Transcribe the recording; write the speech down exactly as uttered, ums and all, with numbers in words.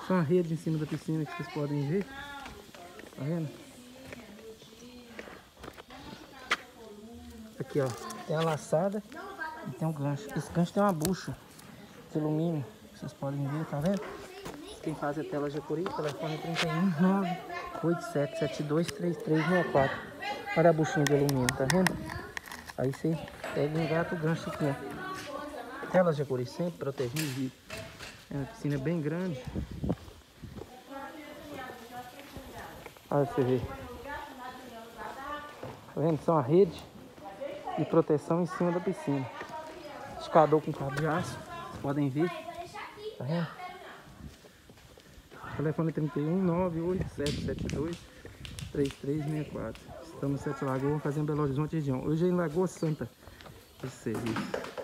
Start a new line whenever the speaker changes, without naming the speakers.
Só uma rede em cima da piscina que vocês podem ver. Tá vendo? Aqui, ó. Tem a laçada e tem um gancho. Esse gancho tem uma bucha de alumínio. Vocês podem ver, tá vendo? Quem faz é tela Jacuri, telefone trinta e um, nove oito sete sete dois, três três seis quatro. Olha a buchinha de alumínio, tá vendo? Aí você pega e engata o gancho aqui, ó. Tela Jacuri sempre protegida. É uma piscina bem grande. Olha você ver. Tá vendo? São a rede de proteção em cima da piscina. Escador com cabo de aço. Vocês podem ver. Tá vendo? Telefone trinta e um, nove oito sete sete dois, três três seis quatro. Estamos em Sete Lagoas, fazendo Belo Horizonte região. Hoje é em Lagoa Santa esse serviço.